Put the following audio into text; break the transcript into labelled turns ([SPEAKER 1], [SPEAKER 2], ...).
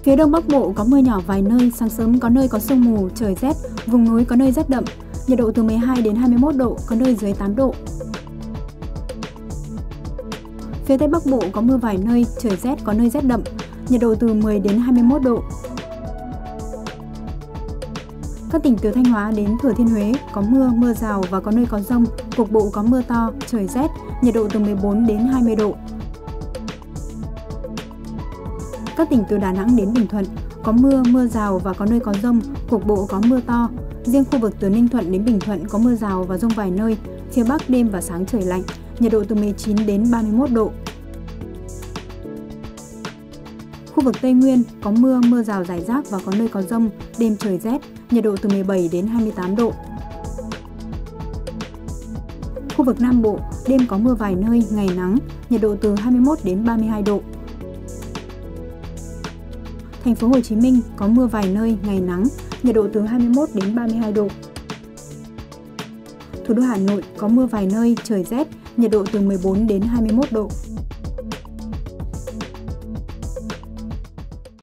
[SPEAKER 1] Phía Đông Bắc Bộ có mưa nhỏ vài nơi, sáng sớm có nơi có sương mù, trời rét, vùng núi có nơi rét đậm, nhiệt độ từ 12 đến 21 độ, có nơi dưới 8 độ. Phía Tây Bắc Bộ có mưa vài nơi, trời rét, có nơi rét đậm, nhiệt độ từ 10 đến 21 độ. Các tỉnh từ Thanh Hóa đến Thừa Thiên Huế có mưa, mưa rào và có nơi có dông, cục bộ có mưa to, trời rét, nhiệt độ từ 14 đến 20 độ. Các tỉnh từ Đà Nẵng đến Bình Thuận có mưa, mưa rào và có nơi có dông, cục bộ có mưa to. Riêng khu vực từ Ninh Thuận đến Bình Thuận có mưa rào và dông vài nơi, phía Bắc đêm và sáng trời lạnh, nhiệt độ từ 19 đến 31 độ. Khu vực Tây Nguyên có mưa, mưa rào rải rác và có nơi có dông, đêm trời rét, nhiệt độ từ 17 đến 28 độ. Khu vực Nam Bộ, đêm có mưa vài nơi, ngày nắng, nhiệt độ từ 21 đến 32 độ. Thành phố Hồ Chí Minh có mưa vài nơi, ngày nắng, nhiệt độ từ 21 đến 32 độ. Thủ đô Hà Nội có mưa vài nơi, trời rét, nhiệt độ từ 14 đến 21 độ.